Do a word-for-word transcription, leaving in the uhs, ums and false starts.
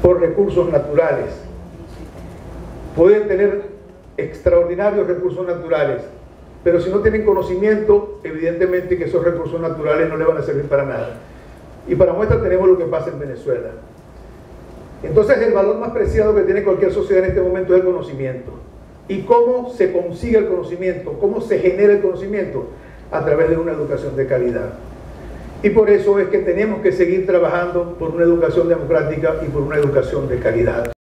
por recursos naturales. Pueden tener extraordinarios recursos naturales, pero si no tienen conocimiento, evidentemente que esos recursos naturales no les van a servir para nada. Y para muestra tenemos lo que pasa en Venezuela. Entonces el valor más preciado que tiene cualquier sociedad en este momento es el conocimiento. ¿Y cómo se consigue el conocimiento? ¿Cómo se genera el conocimiento? A través de una educación de calidad. Y por eso es que tenemos que seguir trabajando por una educación democrática y por una educación de calidad.